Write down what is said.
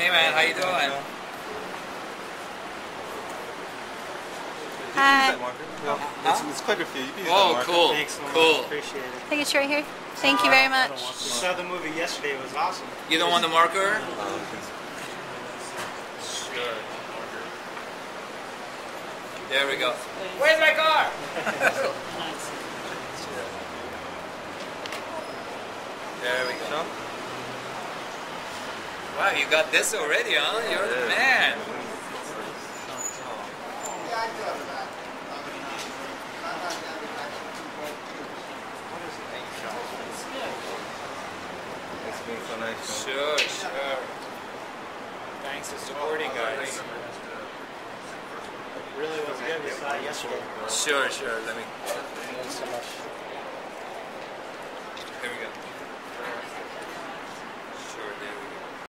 Hey man, how you doing? Hi. It's quite a few. You can use that Oh, marker. cool. Thanks so much. Cool. Appreciate it. Take it right here. Thank you very much. Saw the movie yesterday. It was awesome. You don't want the marker? Sure. There we go. Where's my car? There we go. Wow, you got this already, huh? You're the man. It's been so nice. Sure, sure. Thanks for supporting, guys. Really was good. We saw it yesterday. Sure, sure. Let me. Thanks so much.